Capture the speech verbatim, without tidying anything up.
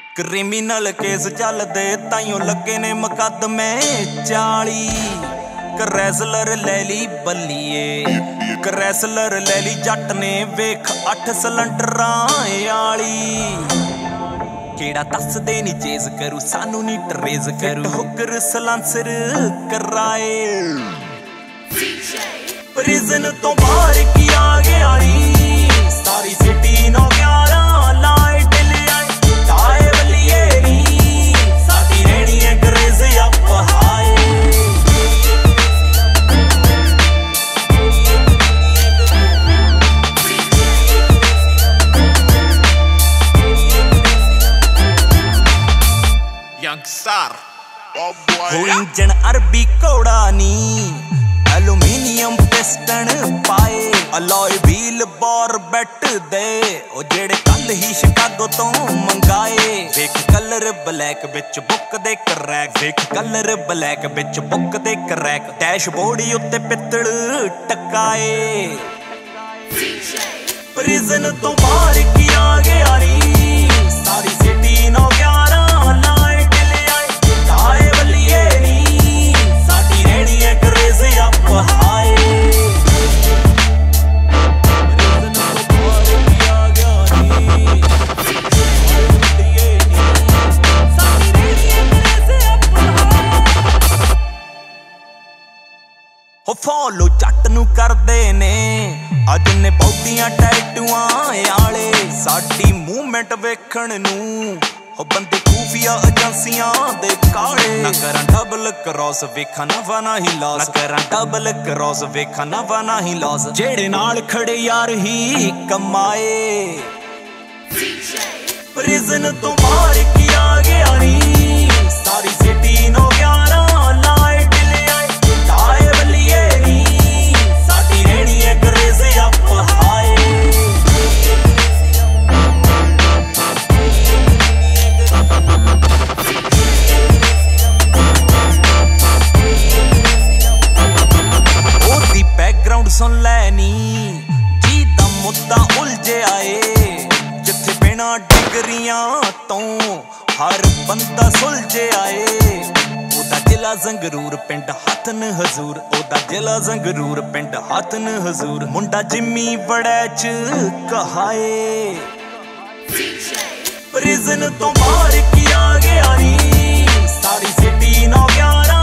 Criminal case चलदे ताइयों लगे ने मुकदमे चाली। क्रैसलर ले ली बल्लीए, क्रैसलर ले ली जट ने वेख अठ सिलेंडरां आली। केड़ा दसदे नी चेज करू सानू नी ट्रेस करू, हुकर सलांसर कराए। प्रिजन तो बाहर की आ गया नी, सारी सिटी नौ ग्यारह लाइट ले आई। ताए बलिए नी साडी रहनी है क्रेज अप हाई। Youngstar हो इंजन अरबी घोड़ा नी, एलुमीनियम पिस्टन पाए। अलॉय व्हील बोर बैट दे ओ जेड़े कल ही शिकागो तो मंगाए। वेख कलर ब्लैक विच बुक दे क्रैक, वेख कलर ब्लैक विच बुक दे क्रैक। डैशबोर्ड उत्ते पित्तल टकाए। प्रिजन तो बाहर की आ गया नी, सारी सिटी नौ ग्यारह लाइट ले आई। ताए बलिए नी साडी रहनी है क्रेज अप हाई। हो फॉलो जट नू करदे ने अज ने बहुतियां टैटूआं आले। साडी मूवमेंट वेखण नू हो बंदे खूफिया एजेंसियां दे काले। ना करां डबल क्रॉस वेखा नवा ना ही लॉस, ना करां डबल क्रॉस वेखा नवा ना ही लॉस। जेड़े नाल खड़े यार ही कमाए। प्रिजन तो बाहर की आ गया नी, सारी सिटी नौ ग्यारह लाइट ले आई। ताए बलिए नी साडी रहनी है क्रेज अप हाई। ओदी बैकग्राउंड सुन लैनी जी दा मुद्दा उलझे आए। जिथे बिना डिगरियां तो हर बंदा सुलझे आए। ओदा जिला जंगरूर पिंड हथन हजूर, ओदा जिला जंगरूर पिंड हथन हजूर। मुंडा जिम्मी वड़ैच कहाए। प्रिजन तो बाहर की आ गया नी, सारी सिटी नौ ग्यारह